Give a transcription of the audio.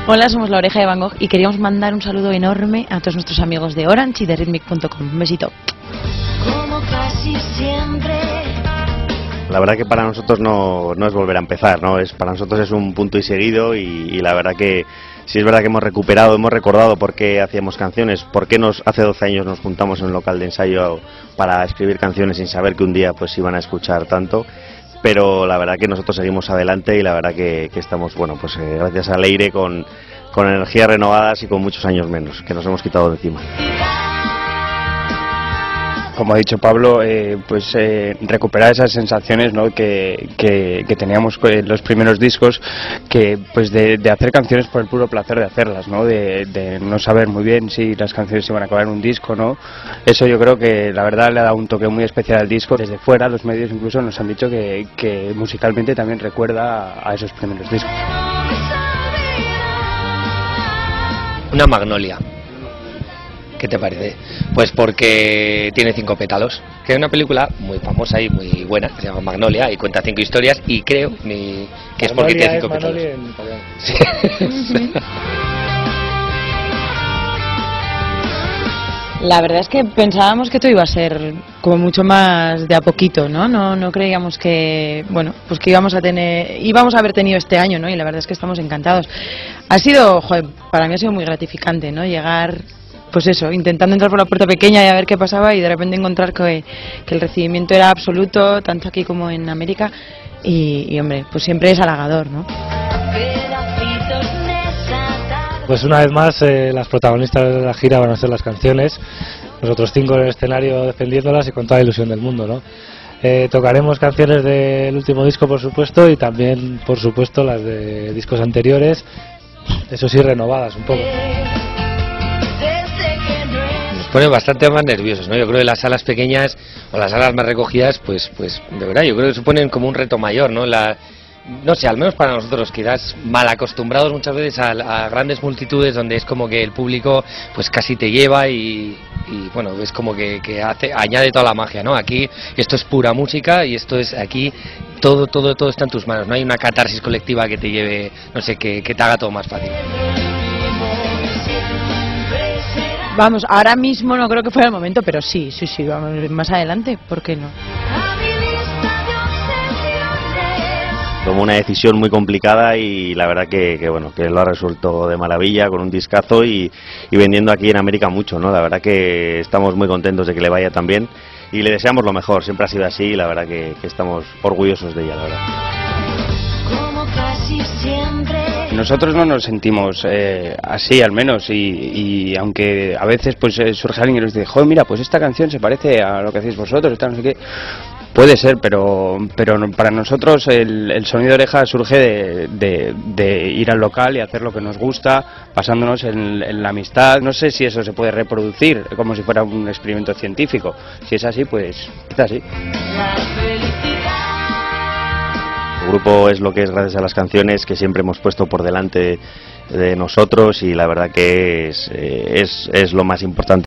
Hola, somos La Oreja de Van Gogh y queríamos mandar un saludo enorme a todos nuestros amigos de Orange y de Rhythmic.com. Un besito. Como casi siempre. La verdad que para nosotros no es volver a empezar, ¿no? Para nosotros es un punto y seguido y la verdad que sí es verdad que hemos recordado por qué hacíamos canciones, por qué hace 12 años nos juntamos en un local de ensayo para escribir canciones sin saber que un día pues iban a escuchar tanto. Pero la verdad que nosotros seguimos adelante y la verdad que estamos, bueno, pues gracias a Leire con energías renovadas y con muchos años menos, que nos hemos quitado de encima. Como ha dicho Pablo, recuperar esas sensaciones, ¿no?, que teníamos en los primeros discos, que pues de hacer canciones por el puro placer de hacerlas, ¿no?, de no saber muy bien si las canciones iban a acabar en un disco, ¿no? Eso yo creo que la verdad le ha dado un toque muy especial al disco. Desde fuera, los medios incluso nos han dicho que musicalmente también recuerda a esos primeros discos. Una magnolia. ¿Qué te parece? Pues porque tiene 5 pétalos, que es una película muy famosa y muy buena, que se llama Magnolia, y cuenta 5 historias, y creo que es porque tiene 5 pétalos. Sí. La verdad es que pensábamos que todo iba a ser como mucho más de a poquito, ¿no? No creíamos que, bueno, pues que íbamos a haber tenido este año, ¿no? Y la verdad es que estamos encantados. Ha sido, para mí ha sido muy gratificante, ¿no? Llegar, pues eso, intentando entrar por la puerta pequeña y a ver qué pasaba y de repente encontrar que el recibimiento era absoluto, tanto aquí como en América, y hombre, pues siempre es halagador, ¿no? Pues una vez más las protagonistas de la gira van a ser las canciones, nosotros 5 en el escenario defendiéndolas y con toda la ilusión del mundo, ¿no? Tocaremos canciones del último disco, por supuesto, y también, por supuesto, las de discos anteriores, eso sí, renovadas un poco. Nos pone bastante más nerviosos, ¿no? Yo creo que las salas pequeñas o las salas más recogidas, pues de verdad, yo creo que suponen como un reto mayor, ¿no? No sé, al menos para nosotros, quizás mal acostumbrados muchas veces a grandes multitudes donde es como que el público pues casi te lleva y bueno, es como que añade toda la magia, ¿no? Aquí esto es pura música y esto es aquí todo está en tus manos, no hay una catarsis colectiva que te lleve, no sé, que te haga todo más fácil. Vamos, ahora mismo no creo que fuera el momento, pero sí, vamos, más adelante, ¿por qué no? Tomó una decisión muy complicada y la verdad que lo ha resuelto de maravilla con un discazo y vendiendo aquí en América mucho, ¿no? La verdad que estamos muy contentos de que le vaya tan bien y le deseamos lo mejor, siempre ha sido así y la verdad que estamos orgullosos de ella, la verdad. Como casi siempre. Nosotros no nos sentimos así, al menos, y aunque a veces pues surge alguien y nos dice, joder, mira, pues esta canción se parece a lo que hacéis vosotros, esta no sé qué. Puede ser, pero para nosotros el sonido de oreja surge de ir al local y hacer lo que nos gusta, basándonos en la amistad. No sé si eso se puede reproducir como si fuera un experimento científico. Si es así, pues es así. El grupo es lo que es gracias a las canciones que siempre hemos puesto por delante de nosotros y la verdad que es lo más importante